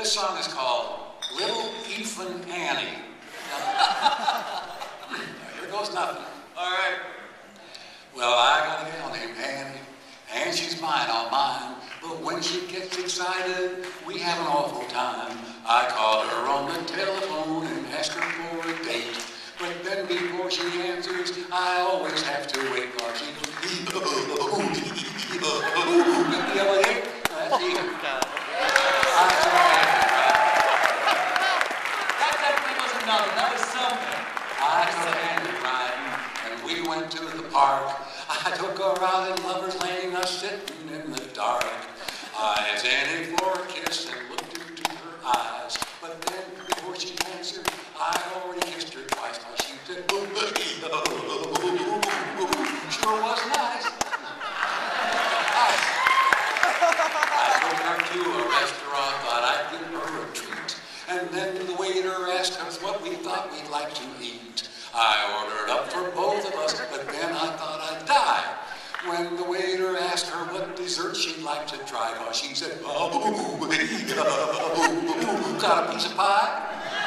This song is called Little Ethan Annie. Here goes nothing. All right. Well, I got a gal named Annie, and she's mine, all mine. But when she gets excited, we have an awful time. I called her on the telephone and asked her for a date. But then before she answers, I always have to wait while she goes, that's Ethan. That definitely wasn't nothing. That was something. I took Annie riding, and we went to the park. I took her out in Lover's Lane, us sitting in the dark. I asked Annie for a kiss and looked into her eyes. But then, before she answered, I already kissed her twice. Now she said, sure was nice. I took her to a restaurant, thought I'd give her a treat. And then the waiter asked us what we thought we'd like to eat. I ordered up for both of us, but then I thought I'd die. When the waiter asked her what dessert she'd like to try, well, she said, got a piece of pie?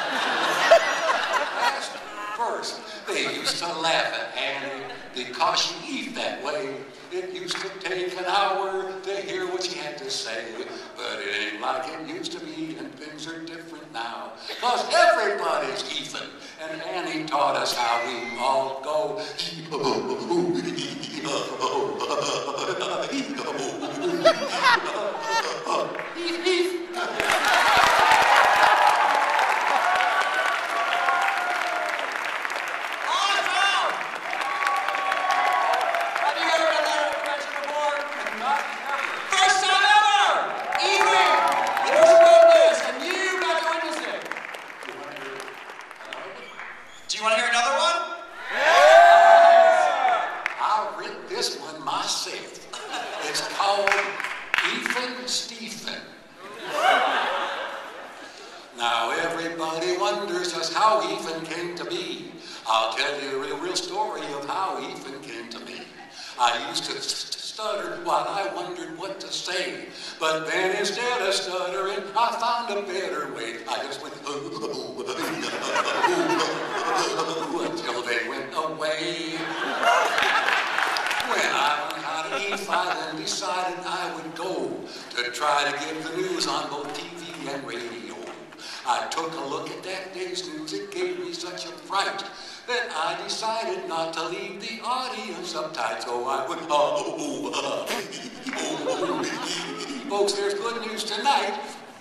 First, they used to laugh at Annie because she eat that way. It used to take an hour to hear what she had to say, but it ain't like it used to be, and things are different now. Cause everybody's Ethan, and Annie taught us how we all go. Now everybody wonders just how Ethan came to be. I'll tell you a real story of how Ethan came to be. I used to stutter while I wondered what to say. But then instead of stuttering, I found a better way. I just went, until they went away. When I learned how to eat, I then decided I would go to try to give the news on both TV and radio. I took a look at that day's news, it gave me such a fright that I decided not to leave the audience uptight, so I went, folks, there's good news tonight.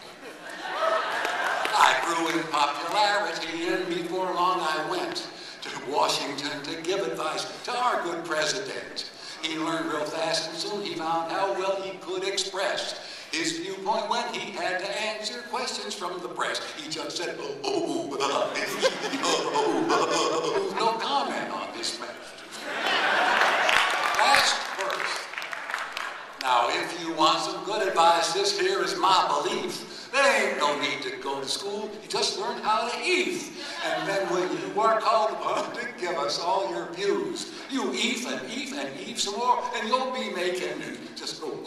I grew in popularity, and before long I went to Washington to give advice to our good president. He learned real fast, and soon he found how well he could express his viewpoint when he had to answer questions from the press. He just said, no comment on this matter. Last verse. Now, if you want some good advice, this here is my belief. There ain't no need to go to school. You just learn how to eat. And then when you are called upon to give us all your views, you eat and eat and eat some more, and you'll be making news. Just go,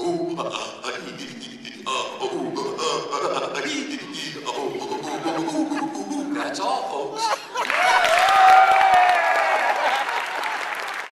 that's all, folks.